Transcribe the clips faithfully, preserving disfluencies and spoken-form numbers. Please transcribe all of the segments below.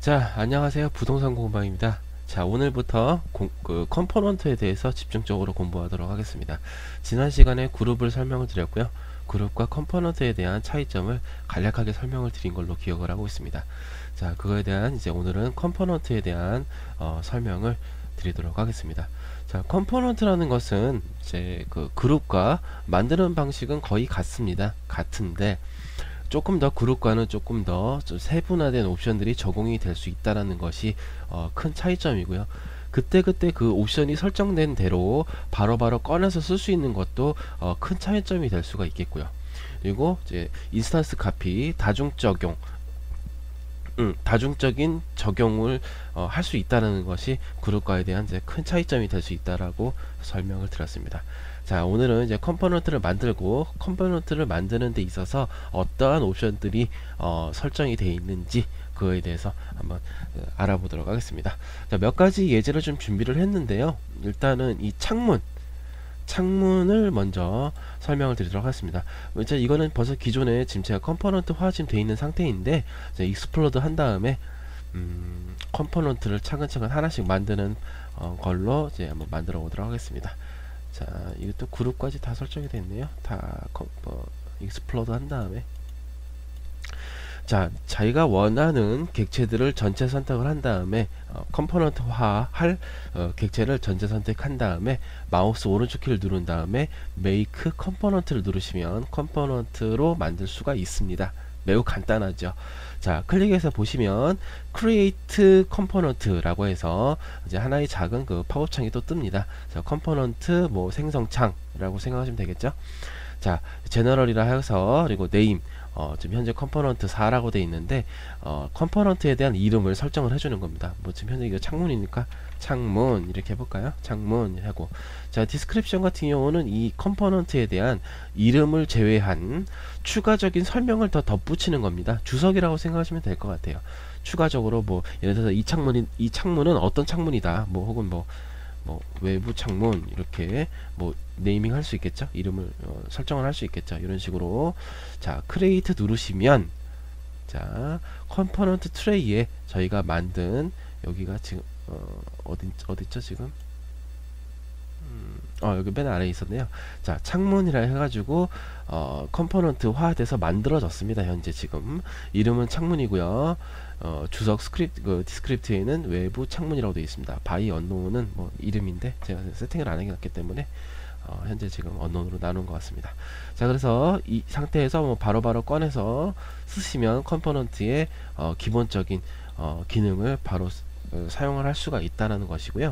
자, 안녕하세요. 부동산 공방입니다. 자, 오늘부터 공, 그 컴포넌트에 대해서 집중적으로 공부하도록 하겠습니다. 지난 시간에 그룹을 설명을 드렸고요. 그룹과 컴포넌트에 대한 차이점을 간략하게 설명을 드린 걸로 기억을 하고 있습니다. 자, 그거에 대한 이제 오늘은 컴포넌트에 대한 어, 설명을 드리도록 하겠습니다. 자, 컴포넌트라는 것은 이제 그 그룹과 만드는 방식은 거의 같습니다. 같은데 조금 더 그룹과는 조금 더 좀 세분화된 옵션들이 적용이 될 수 있다는 것이 어, 큰 차이점이고요. 그때그때 그 옵션이 설정된 대로 바로바로 바로 꺼내서 쓸 수 있는 것도 어, 큰 차이점이 될 수가 있겠고요. 그리고 이제 인스턴스 카피, 다중 적용, 음, 다중적인 적용을 어, 할 수 있다는 것이 그룹과에 대한 이제 큰 차이점이 될 수 있다라고 설명을 드렸습니다. 자, 오늘은 이제 컴포넌트를 만들고 컴포넌트를 만드는 데 있어서 어떠한 옵션들이 어, 설정이 되어 있는지 그거에 대해서 한번 어, 알아보도록 하겠습니다. 자, 몇 가지 예제를 좀 준비를 했는데요. 일단은 이 창문 창문을 먼저 설명을 드리도록 하겠습니다. 이제 이거는 벌써 기존에 지금 제가 컴포넌트화 지금 되어 있는 상태인데 이제 익스플로드 한 다음에 음, 컴포넌트를 차근차근 하나씩 만드는 어, 걸로 이제 한번 만들어 보도록 하겠습니다. 자, 이것도 그룹까지 다 설정이 됐네요. 다 컴, 어, 익스플로드 한 다음에 자, 자기가 원하는 객체들을 전체 선택을 한 다음에 어, 컴포넌트화 할 어, 객체를 전체 선택한 다음에 마우스 오른쪽 키를 누른 다음에 메이크 컴포넌트를 누르시면 컴포넌트로 만들 수가 있습니다. 매우 간단하죠. 자, 클릭해서 보시면 create component라고 해서 이제 하나의 작은 그 팝업창이 또 뜹니다. 자, 컴포넌트 뭐 생성창이라고 생각하시면 되겠죠. 자, 제너럴이라 해서 그리고 네임 어, 지금 현재 컴포넌트 사라고 되어 있는데 어, 컴포넌트에 대한 이름을 설정을 해주는 겁니다. 뭐 지금 현재 이거 창문이니까 창문 이렇게 해볼까요? 창문 하고 자, 디스크립션 같은 경우는 이 컴포넌트에 대한 이름을 제외한 추가적인 설명을 더 덧붙이는 겁니다. 주석이라고 생각하시면 될 것 같아요. 추가적으로 뭐 예를 들어서 이 창문이 이 창문은 어떤 창문이다. 뭐 혹은 뭐 뭐 외부 창문 이렇게 뭐 네이밍 할 수 있겠죠. 이름을 어, 설정을 할 수 있겠죠. 이런 식으로 자, 크리에이트 누르시면 자, 컴포넌트 트레이에 저희가 만든 여기가 지금 어, 어디 어디죠 지금? 음, 어, 여기 맨 아래에 있었네요. 자, 창문이라 해가지고 어, 컴포넌트화 돼서 만들어졌습니다. 현재 지금 이름은 창문이고요. 어, 주석 스크립트 그 디스크립트에는 외부 창문이라고 되어 있습니다. 바이 언노운은 뭐 이름인데 제가 세팅을 안 해놨기 때문에 어, 현재 지금 언노운으로 나눈 것 같습니다. 자, 그래서 이 상태에서 뭐 바로바로 바로 꺼내서 쓰시면 컴포넌트의 어, 기본적인 어, 기능을 바로 어, 사용을 할 수가 있다는 것이고요.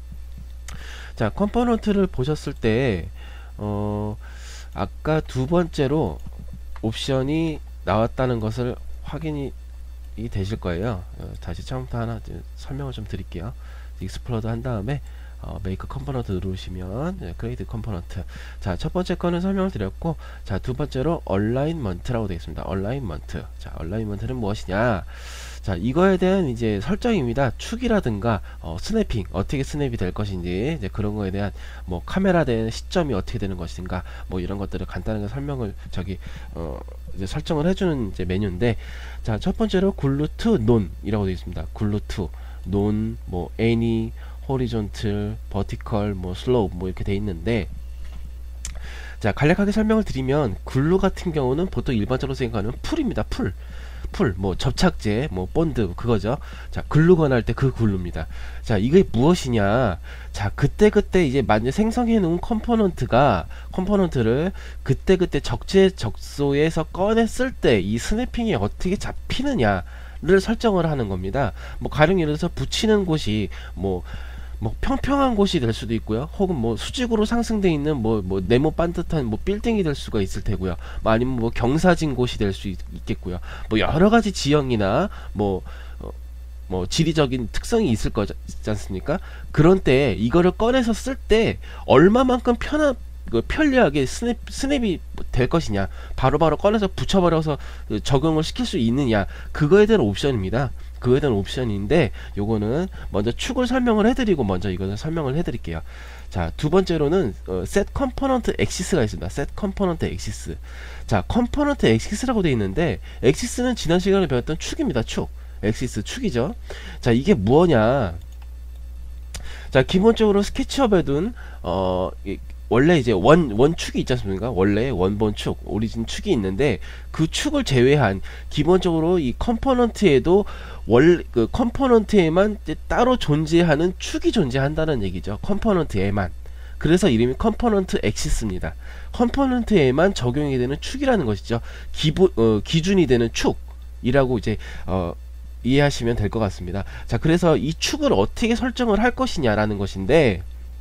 자, 컴포넌트를 보셨을 때 어, 아까 두 번째로 옵션이 나왔다는 것을 확인이 이 되실 거예요. 어, 다시 처음부터 하나 설명을 좀 드릴게요. 익스플로드 한 다음에 어, 메이크 컴포넌트 누르시면 네, 크리에이트 컴포넌트. 자, 첫 번째 거는 설명을 드렸고, 자, 두 번째로 얼라인먼트라고 되어 있습니다. 얼라인먼트. 자, 얼라인먼트는 무엇이냐? 자, 이거에 대한 이제 설정입니다. 축이라든가 어, 스냅핑 어떻게 스냅이 될 것인지 이제 그런 거에 대한 뭐 카메라 된 시점이 어떻게 되는 것인가 뭐 이런 것들을 간단하게 설명을 저기 어, 이제 설정을 해주는 이제 메뉴인데 자, 첫 번째로 글루 투 논이라고 되어 있습니다. 글루 투 논, 뭐 any, horizontal, vertical, 뭐 slope 뭐 이렇게 되어 있는데 자, 간략하게 설명을 드리면 글루 같은 경우는 보통 일반적으로 생각하는 풀입니다. 풀. 풀, 뭐 접착제, 뭐 본드 그거죠. 자, 글루건 할 때 그 글루입니다. 자, 이게 무엇이냐? 자, 그때 그때 이제 만약 생성해 놓은 컴포넌트가 컴포넌트를 그때 그때 적재적소에서 꺼냈을 때 이 스냅핑이 어떻게 잡히느냐를 설정을 하는 겁니다. 뭐 가령 예를 들어서 붙이는 곳이 뭐 뭐 평평한 곳이 될 수도 있고요. 혹은 뭐 수직으로 상승되어 있는 뭐 뭐 네모 반듯한 뭐 빌딩이 될 수가 있을 테고요. 뭐 아니면 뭐 경사진 곳이 될 수 있겠고요. 뭐 여러 가지 지형이나 뭐 어, 뭐 지리적인 특성이 있을 거지 않습니까? 그런 때 이거를 꺼내서 쓸 때 얼마만큼 편한 그 편리하게 스냅, 스냅이 될 것이냐 바로바로 바로 꺼내서 붙여버려서 적용을 시킬 수 있느냐 그거에 대한 옵션입니다. 그거에 대한 옵션인데 요거는 먼저 축을 설명을 해드리고 먼저 이거는 설명을 해드릴게요. 자, 두 번째로는 어, set component axis가 있습니다. set component axis. 자, component axis라고 되어 있는데 axis는 지난 시간에 배웠던 축입니다. 축. 엑시스 축이죠. 자, 이게 뭐냐? 자, 기본적으로 스케치업에 둔 어, 이, 원래 이제 원, 원축이 있지 않습니까? 원래 원본 축, 오리진 축이 있는데 그 축을 제외한 기본적으로 이 컴포넌트에도 원, 그 컴포넌트에만 따로 존재하는 축이 존재한다는 얘기죠. 컴포넌트에만. 그래서 이름이 컴포넌트 엑시스입니다. 컴포넌트에만 적용이 되는 축이라는 것이죠. 기본, 어, 기준이 되는 축이라고 이제, 어, 이해하시면 될 것 같습니다. 자, 그래서 이 축을 어떻게 설정을 할 것이냐라는 것인데,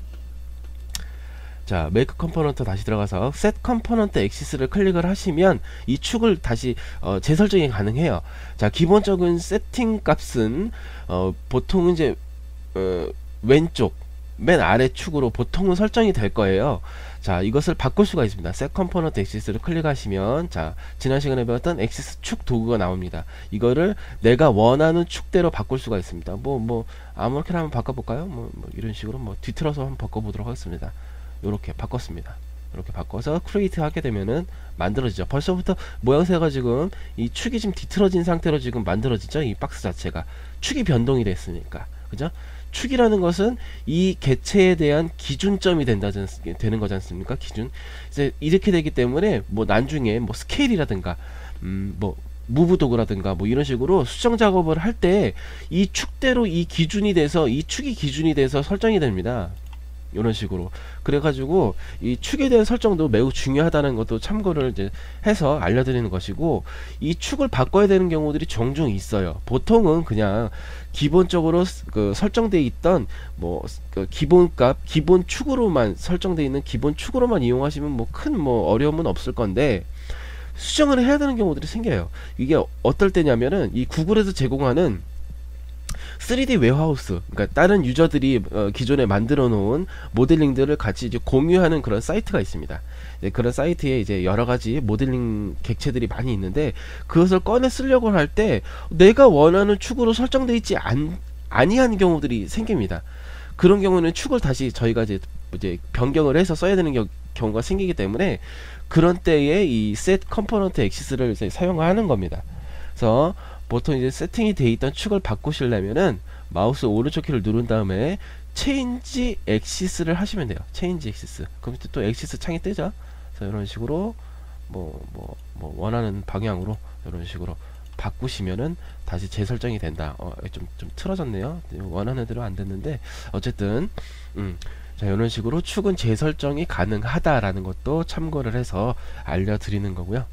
자, 메이크 컴포넌트 다시 들어가서 set 컴포넌트 엑시스를 클릭을 하시면 이 축을 다시 어, 재설정이 가능해요. 자, 기본적인 세팅 값은 어, 보통 이제 어, 왼쪽 맨 아래 축으로 보통은 설정이 될 거예요. 자, 이것을 바꿀 수가 있습니다. set 컴포넌트 엑시스를 클릭하시면, 자, 지난 시간에 배웠던 엑시스 축 도구가 나옵니다. 이거를 내가 원하는 축대로 바꿀 수가 있습니다. 뭐 뭐 아무렇게나 한번 바꿔볼까요? 뭐, 뭐 이런 식으로 뭐 뒤틀어서 한번 바꿔보도록 하겠습니다. 요렇게 바꿨습니다. 이렇게 바꿔서 크리에이트 하게 되면은 만들어지죠. 벌써부터 모양새가 지금 이 축이 지금 뒤틀어진 상태로 지금 만들어지죠. 이 박스 자체가 축이 변동이 됐으니까, 그죠? 축이라는 것은 이 개체에 대한 기준점이 된다, 되는 거지 않습니까? 기준. 이제 이렇게 되기 때문에 뭐 나중에 뭐 스케일이라든가 음 뭐 무브 도구라든가 뭐 이런 식으로 수정 작업을 할 때 이 축대로 이 기준이 돼서 이 축이 기준이 돼서 설정이 됩니다. 이런 식으로. 그래가지고 이 축에 대한 설정도 매우 중요하다는 것도 참고를 이제 해서 알려드리는 것이고, 이 축을 바꿔야 되는 경우들이 종종 있어요. 보통은 그냥 기본적으로 그 설정되어 있던 뭐그 기본값 기본 축으로만 설정되어 있는 기본 축으로만 이용하시면 뭐 큰 뭐 어려움은 없을 건데, 수정을 해야 되는 경우들이 생겨요. 이게 어떨 때냐면은 이 구글에서 제공하는 쓰리디 웨어하우스, 그러니까 다른 유저들이 어, 기존에 만들어 놓은 모델링들을 같이 이제 공유하는 그런 사이트가 있습니다. 네, 그런 사이트에 이제 여러 가지 모델링 객체들이 많이 있는데, 그것을 꺼내 쓰려고 할 때 내가 원하는 축으로 설정되어 있지 않, 아니한 경우들이 생깁니다. 그런 경우는 축을 다시 저희가 이제, 이제 변경을 해서 써야 되는 겨, 경우가 생기기 때문에, 그런 때에 이 set component axis를 이제 사용하는 겁니다. 그래서 보통 이제 세팅이 되어 있던 축을 바꾸시려면은 마우스 오른쪽 키를 누른 다음에 체인지 엑시스를 하시면 돼요. 체인지 엑시스. 그럼 또 엑시스 창이 뜨죠. 그래서 이런 식으로 뭐 뭐 뭐 원하는 방향으로 이런 식으로 바꾸시면은 다시 재설정이 된다. 어, 좀, 좀 틀어졌네요. 원하는 대로 안 됐는데 어쨌든 음. 자, 이런 식으로 축은 재설정이 가능하다라는 것도 참고를 해서 알려드리는 거고요.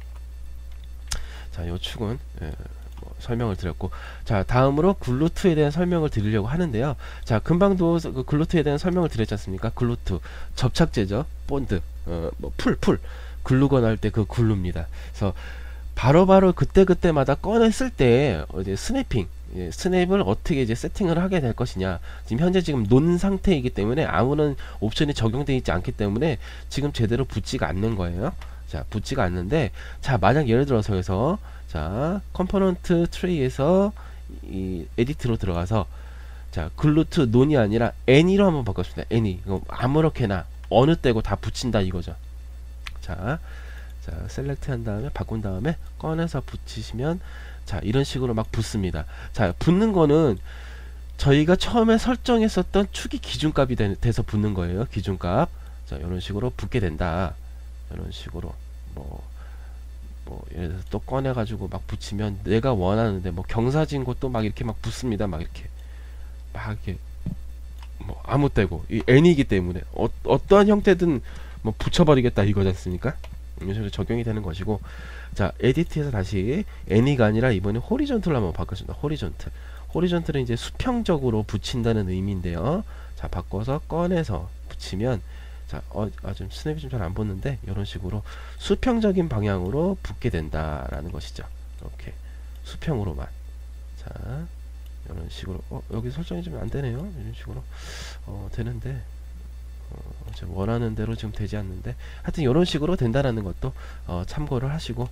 자, 요 축은 예, 뭐 설명을 드렸고, 자, 다음으로 글루트에 대한 설명을 드리려고 하는데요. 자, 금방도 그 글루트에 대한 설명을 드렸지 않습니까? 글루트 접착제죠. 본드, 어, 뭐 풀, 풀 글루건 할 때 그 글루입니다. 그래서 바로바로 그때그때마다 꺼냈을 때 이제 스냅핑, 예, 스냅을 어떻게 이제 세팅을 하게 될 것이냐. 지금 현재 지금 논 상태이기 때문에 아무런 옵션이 적용되어 있지 않기 때문에 지금 제대로 붙지가 않는 거예요. 자, 붙지가 않는데, 자, 만약 예를 들어서 해서 자, 컴포넌트 트레이에서 이 에디트로 들어가서, 자, 글루트 논이 아니라 애니로 한번 바꿨습니다. 애니. 아무렇게나 어느 때고 다 붙인다 이거죠. 자, 자, 셀렉트 한 다음에 바꾼 다음에 꺼내서 붙이시면, 자, 이런 식으로 막 붙습니다. 자, 붙는 거는 저희가 처음에 설정했었던 축이 기준값이 되, 돼서 붙는 거예요. 기준값. 자, 이런 식으로 붙게 된다. 이런 식으로 뭐, 뭐 예를 들어서 또 꺼내 가지고 막 붙이면 내가 원하는데 뭐 경사진 곳도 막 이렇게 막 붙습니다. 막 이렇게 막 이렇게 뭐 아무 때고 이 N이기 때문에 어, 어떠한 형태든 뭐 붙여버리겠다 이거지 않습니까? 이런 식으로 적용이 되는 것이고, 자, 에디트에서 다시 N이가 아니라 이번에 호리존틀로 한번 바꿨습니다. 호리존틀. 호리존틀은 이제 수평적으로 붙인다는 의미인데요. 자, 바꿔서 꺼내서 붙이면, 자, 어, 아, 좀 스냅이 좀 잘 안 붙는데 이런 식으로 수평적인 방향으로 붙게 된다라는 것이죠. 이렇게 수평으로만. 자, 이런 식으로 어, 여기 설정이 좀 안 되네요. 이런 식으로 어, 되는데 어, 좀 원하는 대로 지금 되지 않는데, 하여튼 이런 식으로 된다라는 것도 어, 참고를 하시고,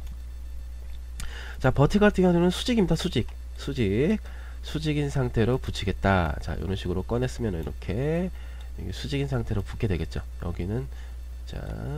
자, 버티 같은 경우는 수직입니다. 수직, 수직, 수직인 상태로 붙이겠다. 자, 이런 식으로 꺼냈으면 이렇게 수직인 상태로 붙게 되겠죠. 여기는 자,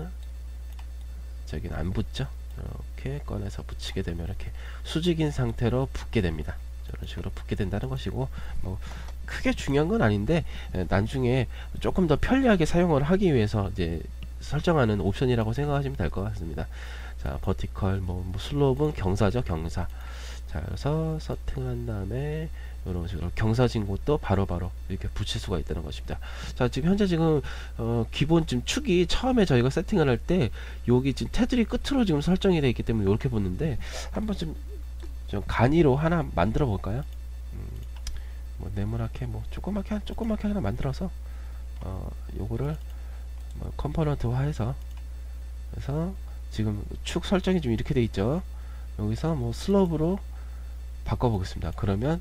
저기는 안 붙죠. 이렇게 꺼내서 붙이게 되면 이렇게 수직인 상태로 붙게 됩니다. 이런 식으로 붙게 된다는 것이고, 뭐 크게 중요한 건 아닌데 에, 나중에 조금 더 편리하게 사용을 하기 위해서 이제 설정하는 옵션이라고 생각하시면 될 것 같습니다. 자, 버티컬, 뭐, 뭐 슬로우는 경사죠, 경사. 자, 그래서 세팅한 다음에 이런 식으로 경사진 곳도 바로바로 이렇게 붙일 수가 있다는 것입니다. 자, 지금 현재 지금 어, 기본 지금 축이 처음에 저희가 세팅을 할 때 여기 지금 테두리 끝으로 지금 설정이 되어 있기 때문에 이렇게 붙는데, 한번 좀, 좀 간이로 하나 만들어 볼까요? 음, 뭐 네모나게 뭐 조그맣게 조그맣게 하나 만들어서 어, 요거를 뭐 컴포넌트화해서, 그래서 지금 축 설정이 좀 이렇게 돼 있죠. 여기서 뭐 슬로브로 바꿔 보겠습니다. 그러면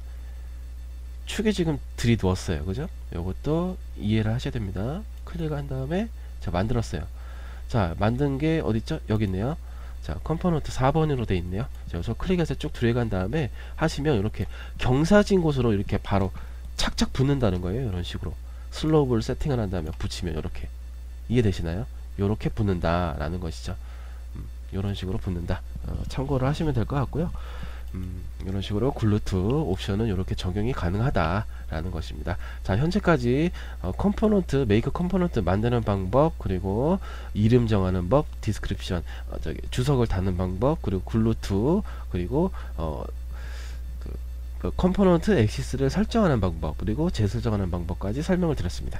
축에 지금 들이두었어요. 그죠? 요것도 이해를 하셔야 됩니다. 클릭한 다음에 자, 만들었어요. 자, 만든 게 어딨죠? 여기 있네요. 자, 컴포넌트 사 번으로 돼 있네요. 자, 그래서 클릭해서 쭉 들어간 다음에 하시면 이렇게 경사진 곳으로 이렇게 바로 착착 붙는다는 거예요. 이런 식으로 슬로브를 세팅을 한 다음에 붙이면 이렇게, 이해되시나요? 이렇게 붙는다 라는 것이죠. 음, 이런 식으로 붙는다. 어, 참고를 하시면 될 것 같고요. 음, 이런 식으로 글루트 옵션은 이렇게 적용이 가능하다 라는 것입니다. 자, 현재까지 어, 컴포넌트, 메이크 컴포넌트 만드는 방법, 그리고 이름 정하는 법, 디스크립션, 어, 저기 주석을 다는 방법, 그리고 글루트, 그리고 어, 그, 그 컴포넌트 액시스를 설정하는 방법, 그리고 재설정하는 방법까지 설명을 드렸습니다.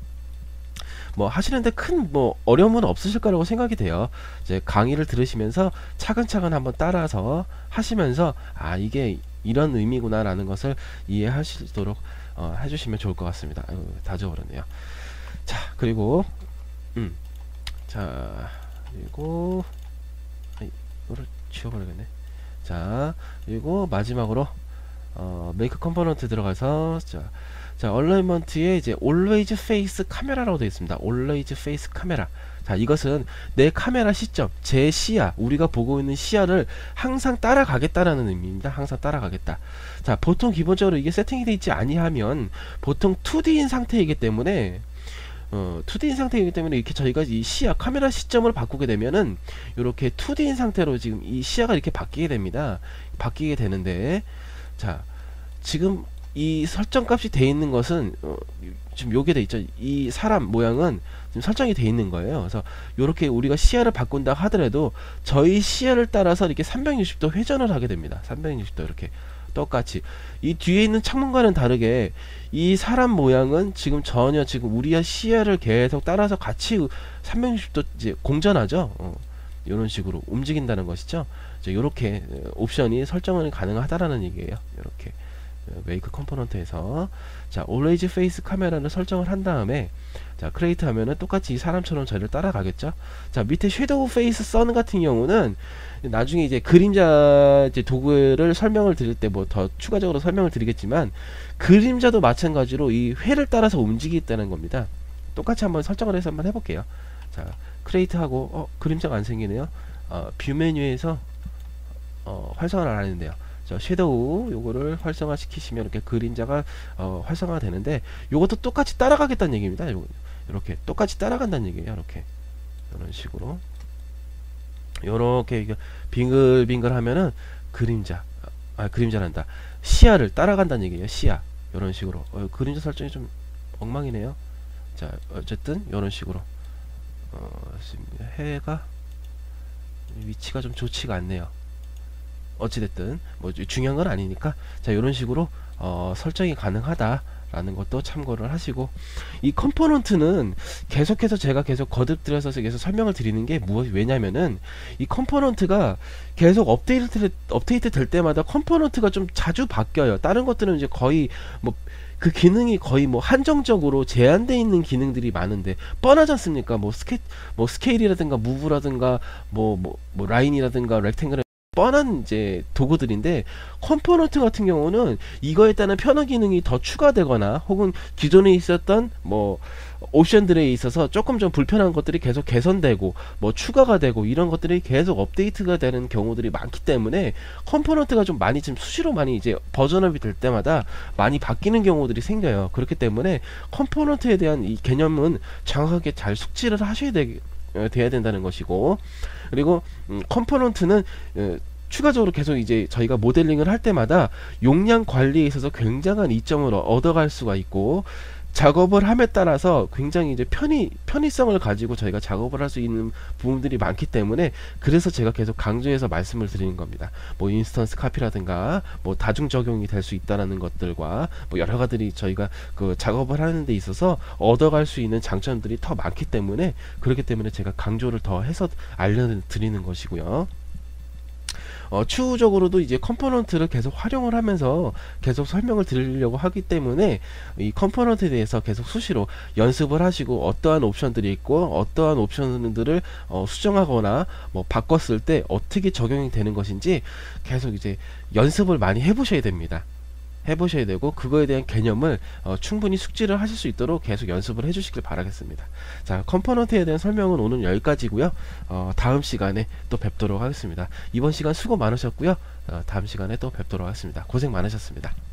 뭐 하시는데 큰 뭐 어려움은 없으실 거라고 생각이 돼요. 이제 강의를 들으시면서 차근차근 한번 따라서 하시면서 아, 이게 이런 의미구나 라는 것을 이해하시도록 어, 해주시면 좋을 것 같습니다. 아유, 다 지워버렸네요. 자, 그리고 음, 자, 그리고 아이, 이거를 지워버리겠네. 자, 그리고 마지막으로 어, 메이크 컴포넌트 들어가서 자, 자, 얼라이먼트에 이제 always face 카메라라고 되어 있습니다. always face 카메라. 자, 이것은 내 카메라 시점, 제 시야, 우리가 보고 있는 시야를 항상 따라가겠다라는 의미입니다. 항상 따라가겠다. 자, 보통 기본적으로 이게 세팅이 되어 있지 아니하면 보통 투디인 상태이기 때문에 어, 투디인 상태이기 때문에 이렇게 저희가 이 시야, 카메라 시점을 바꾸게 되면은 이렇게 투디인 상태로 지금 이 시야가 이렇게 바뀌게 됩니다. 바뀌게 되는데, 자, 지금 이 설정 값이 돼 있는 것은 어, 지금 요게 돼 있죠. 이 사람 모양은 지금 설정이 돼 있는 거예요. 그래서 요렇게 우리가 시야를 바꾼다 하더라도 저희 시야를 따라서 이렇게 삼백육십 도 회전을 하게 됩니다. 삼백육십 도 이렇게 똑같이. 이 뒤에 있는 창문과는 다르게 이 사람 모양은 지금 전혀 지금 우리의 시야를 계속 따라서 같이 삼백육십 도 이제 공전하죠. 어, 이런 식으로 움직인다는 것이죠. 이제 요렇게 옵션이 설정은 가능하다라는 얘기예요. 이렇게 메이크 컴포넌트에서 자, always face 카메라를 설정을 한 다음에 자, 크리에이트 하면은 똑같이 이 사람처럼 저를 따라가겠죠. 자, 밑에 섀도우 페이스 선 같은 경우는 나중에 이제 그림자 이제 도구를 설명을 드릴 때 뭐 더 추가적으로 설명을 드리겠지만, 그림자도 마찬가지로 이 회를 따라서 움직이겠다는 겁니다. 똑같이 한번 설정을 해서 한번 해볼게요. 자, 크리에이트 하고 어, 그림자가 안 생기네요. 어, 뷰 메뉴에서 어, 활성화를 안 했는데요. 섀도우 요거를 활성화 시키시면 이렇게 그림자가 어, 활성화가 되는데, 요것도 똑같이 따라가겠다는 얘기입니다. 요거, 이렇게 똑같이 따라간다는 얘기예요. 이렇게 이런 식으로 요렇게 빙글빙글 하면은 그림자, 아 그림자란다, 시야를 따라간다는 얘기예요. 시야 이런 식으로. 어, 그림자 설정이 좀 엉망이네요. 자, 어쨌든 이런 식으로 어, 해가 위치가 좀 좋지가 않네요. 어찌됐든 뭐 중요한 건 아니니까, 자, 이런 식으로 어, 설정이 가능하다 라는 것도 참고를 하시고, 이 컴포넌트는 계속해서 제가 계속 거듭들여서 계속 설명을 드리는 게 무엇, 왜냐면은 이 컴포넌트가 계속 업데이트 업데이트 될 때마다 컴포넌트가 좀 자주 바뀌어요. 다른 것들은 이제 거의 뭐 그 기능이 거의 뭐 한정적으로 제한되어 있는 기능들이 많은데 뻔하지 않습니까? 뭐 스케 뭐 스케일이라든가 무브라든가 뭐 뭐 뭐 라인이라든가 렉탱글, 뻔한 이제 도구들인데, 컴포넌트 같은 경우는 이거에 따른 편의 기능이 더 추가되거나 혹은 기존에 있었던 뭐 옵션들에 있어서 조금 좀 불편한 것들이 계속 개선되고 뭐 추가가 되고 이런 것들이 계속 업데이트가 되는 경우들이 많기 때문에 컴포넌트가 좀 많이 좀 수시로 많이 이제 버전업이 될 때마다 많이 바뀌는 경우들이 생겨요. 그렇기 때문에 컴포넌트에 대한 이 개념은 정확하게 잘 숙지를 하셔야 되, 돼야 된다는 것이고, 그리고 음, 컴포넌트는 어, 추가적으로 계속 이제 저희가 모델링을 할 때마다 용량 관리에 있어서 굉장한 이점을 얻어갈 수가 있고, 작업을 함에 따라서 굉장히 이제 편의, 편의성을 가지고 저희가 작업을 할 수 있는 부분들이 많기 때문에, 그래서 제가 계속 강조해서 말씀을 드리는 겁니다. 뭐 인스턴스 카피라든가 뭐 다중 적용이 될 수 있다라는 것들과 뭐 여러 가지들이 저희가 그 작업을 하는 데 있어서 얻어갈 수 있는 장점들이 더 많기 때문에, 그렇기 때문에 제가 강조를 더 해서 알려드리는 것이고요. 어, 추후적으로도 이제 컴포넌트를 계속 활용을 하면서 계속 설명을 드리려고 하기 때문에, 이 컴포넌트에 대해서 계속 수시로 연습을 하시고, 어떠한 옵션들이 있고 어떠한 옵션들을 어, 수정하거나 뭐 바꿨을 때 어떻게 적용이 되는 것인지 계속 이제 연습을 많이 해보셔야 됩니다. 해보셔야 되고, 그거에 대한 개념을 어, 충분히 숙지를 하실 수 있도록 계속 연습을 해주시길 바라겠습니다. 자, 컴포넌트에 대한 설명은 오늘 여기까지고요. 어, 다음 시간에 또 뵙도록 하겠습니다. 이번 시간 수고 많으셨고요. 어, 다음 시간에 또 뵙도록 하겠습니다. 고생 많으셨습니다.